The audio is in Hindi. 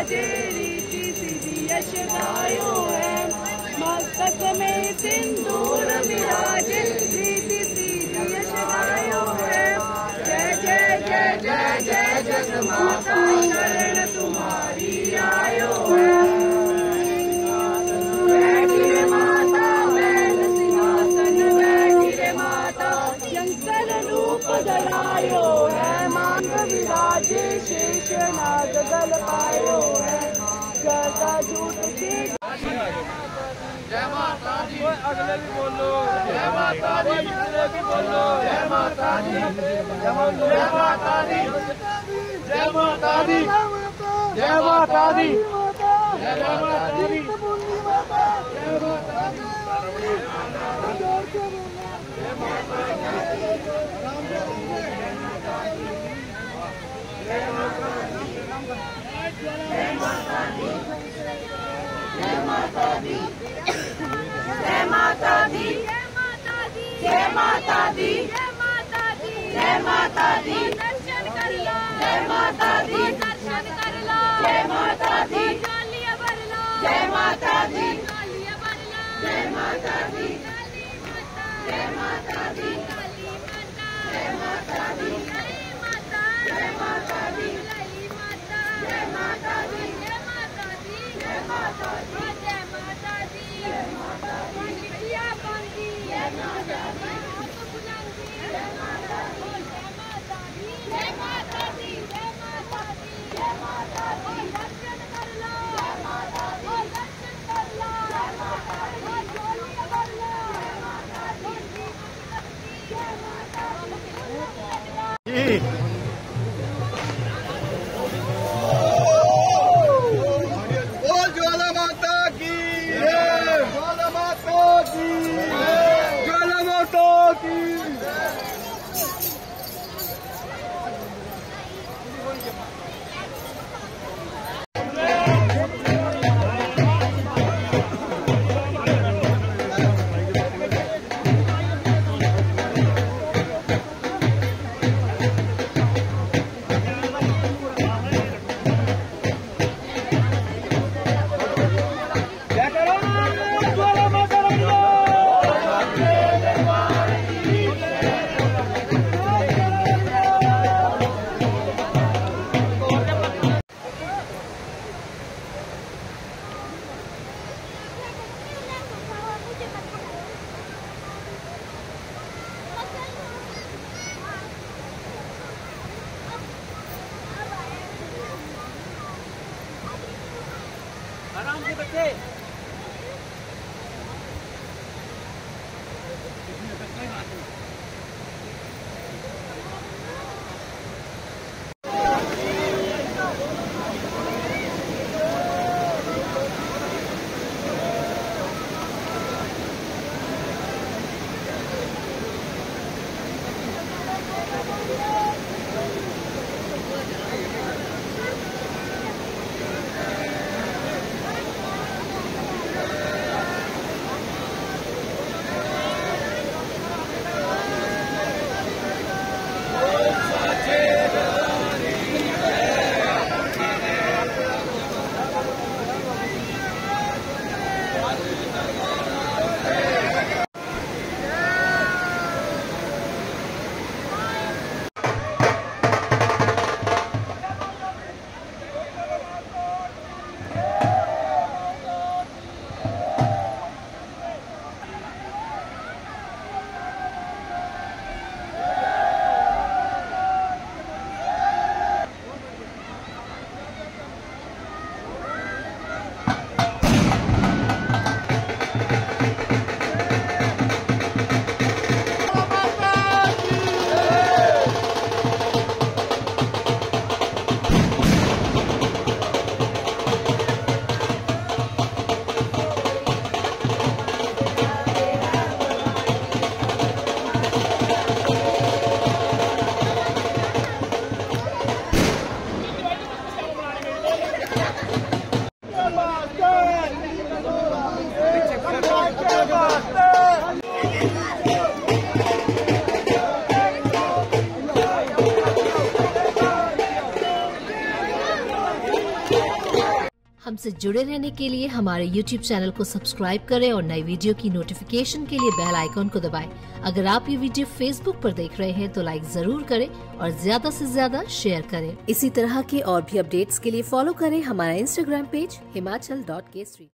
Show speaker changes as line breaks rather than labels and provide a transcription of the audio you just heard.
विराजे रीति सीधी यश गायो है। मस्तक में सिंदूर विराजे रीति सीधी यश गायो है। जय जय जय जय जय जगमाता शरण तुम्हारी आयो है। बैठी रे माता बैल सिंहासन बैठी रे माता शंकर रूप धरायो है। मांग विराजे शेष नाग गल पायो है। गदा झूठ के
जय माता दी।
अगले भी बोलो
जय माता दी।
अगले भी बोलो
जय माता दी।
जय
माता दी। जय माता दी। जय माता दी। जय माता दी।
जय माता दी। जय माता दी। जय माता दी। जय माता दी। दर्शन कर लो। जय माता दी। दर्शन कर लो। जय माता दी। कालिया भर लो। जय माता दी। कालिया भर लो। जय माता दी। जय माता दी। काली माता। जय माता दी। जय माता। जय माता दी। जय माता दी। जय माता दी। जय माता दी। जय माता दी। जय माता दी। बिटिया बंदी। जय माता दी। जय माता दी। जय माता दी। जय माता दी। जय माता दी। दर्शन कर लो। जय माता दी। दर्शन कर लो। जय माता दी। जोलिया भर लो। जय माता दी। जय माता दी।
बोल ज्वाला माता की ज्वाला माता की ज्वाला माता की। आराम से बच्चे।
हमसे जुड़े रहने के लिए हमारे YouTube चैनल को सब्सक्राइब करें और नई वीडियो की नोटिफिकेशन के लिए बेल आइकॉन को दबाएं। अगर आप ये वीडियो Facebook पर देख रहे हैं तो लाइक जरूर करें और ज्यादा से ज्यादा शेयर करें। इसी तरह के और भी अपडेट्स के लिए फॉलो करें हमारा Instagram पेज himachal.k3।